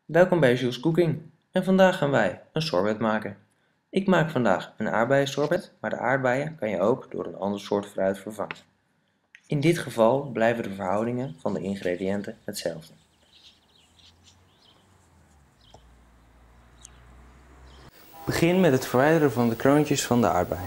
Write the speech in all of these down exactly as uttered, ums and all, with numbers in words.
Welkom bij Jules Cooking en vandaag gaan wij een sorbet maken. Ik maak vandaag een aardbeiensorbet, maar de aardbeien kan je ook door een ander soort fruit vervangen. In dit geval blijven de verhoudingen van de ingrediënten hetzelfde. Begin met het verwijderen van de kroontjes van de aardbei.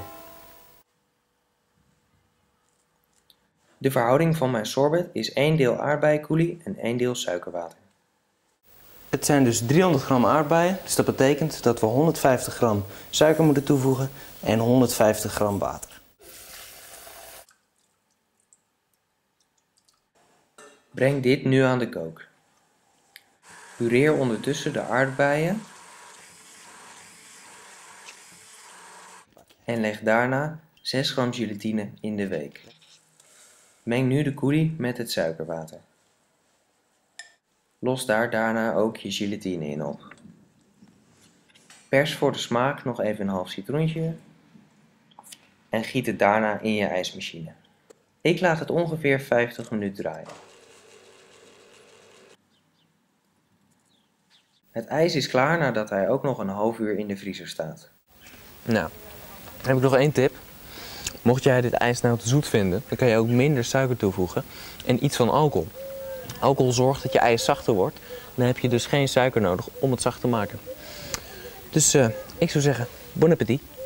De verhouding van mijn sorbet is één deel aardbeienkoelie en één deel suikerwater. Het zijn dus driehonderd gram aardbeien, dus dat betekent dat we honderdvijftig gram suiker moeten toevoegen en honderdvijftig gram water. Breng dit nu aan de kook. Pureer ondertussen de aardbeien en leg daarna zes gram gelatine in de week. Meng nu de koelie met het suikerwater. Los daar daarna ook je gelatine in op. Pers voor de smaak nog even een half citroentje en giet het daarna in je ijsmachine. Ik laat het ongeveer vijftig minuten draaien. Het ijs is klaar nadat hij ook nog een half uur in de vriezer staat. Nou, dan heb ik nog één tip. Mocht jij dit ijs nou te zoet vinden, dan kan je ook minder suiker toevoegen en iets van alcohol. Alcohol zorgt dat je ijs zachter wordt. Dan heb je dus geen suiker nodig om het zacht te maken. Dus uh, ik zou zeggen, bon appétit!